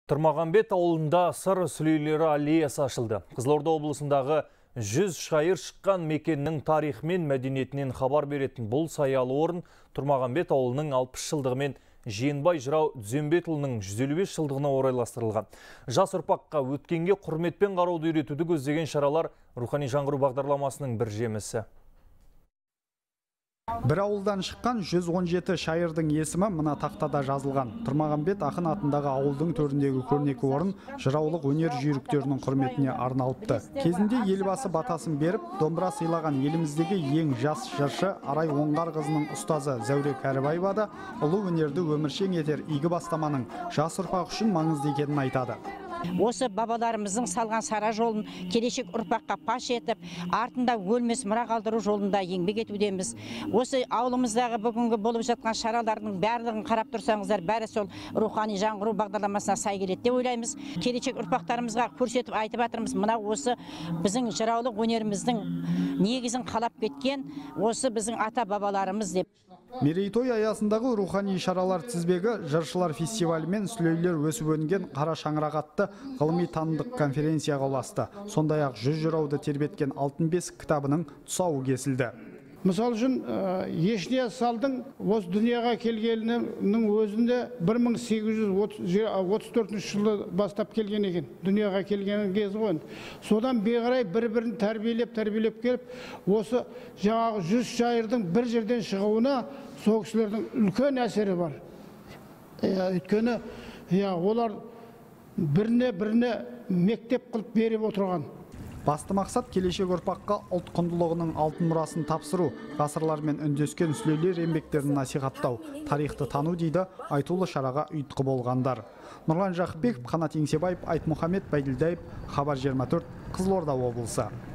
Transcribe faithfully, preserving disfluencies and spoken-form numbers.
Тұрмағанбет ауылында сыр сүлейлері аллеясы ашылды. Қызылорда облысындағы жүз шайыр шыққан мекеннің тарихы мен мәдениетінен хабар беретін бұл саялы орын Тұрмағанбет ауылының алпыс жылдығы мен Жиенбай жырау Дүзембетұлының жүз елу бес жылдығына орайластырылған. Жас ұрпаққа өткенге құрметпен қарауды үйретуді көздеген шаралар рухани жаңғыру бағдарламасының бір жемісі. Бір ауылдан шыққан жүз он жеті шайырдың есімі мына тақтада жазылған. Тұрмағанбет ақын атындағы ауылдың төріндегі көрнекі орын жыраулық өнер жүйріктерінің құрметіне арналыпты. Кезінде елбасы батасын беріп, домбыра сыйлаған еліміздегі ең жас жыршы Арай Оңғарқызының ұстазы Зәуре Кәрібаева да ұлы өнерді өміршең етер игі бастаманың жас ұрпақ үшін маңызды екенін айтады. Осы бабаларымыздың салған сара жолын келешек ұрпаққа паш етіп, артында өлмес мұра қалдыру жолында еңбек етудеміз. Осы ауылымыздағы бүгінгі болып жатқан шаралардың барлығын қарап тұрсаңыздар, бәрі сол рухани жаңғыру бағдарламасына сай келеді деп ойлаймыз. Келешек ұрпақтарымызға көрсетіп айтып жатырмыз, мына осы біздің жыраулық өнеріміздің негізін қалап кеткен осы біздің ата бабаларымыз деп. Мерейтой аясындағы рухани шаралар тізбегі жыршылар фестивалі мен сүлейлер өсіп өнген қара шаңырақ атты ғылыми танымдық конференцияға ұласты. Сондай-ақ жүз жырауды тербеткен алтын бес кітабының тұсауы кесілді. Мысал үшін, Ешния Салдың осы дүнияға келгенінің өзінде бір мың сегіз жүз отыз төртінші жылы бастап келген екен. Дүнияға келген кезі ғой. Содан беғарай бір-бірін тәрбиелеп, тәрбиелеп келіп, осы жаңағы жүз шайырдың бір жерден шығуына сол кісілердің үлкен әсері бар. Өйткені олар біріне-біріне мектеп қылып беріп отырған. Басты мақсат келешек ұрпаққа ұлт құндылығының алтын мұрасын тапсыру, ғасырлармен үндескен сүлейлер еңбектерін насихаттау, тарихты тану дейді айтулы шараға ұйытқы болғандар. Нұрлан Жақыпбеков, Қанат Еңсебаев, Айтмұхамед Байділдаев, Хабар жиырма төрт, Қызылорда облысы.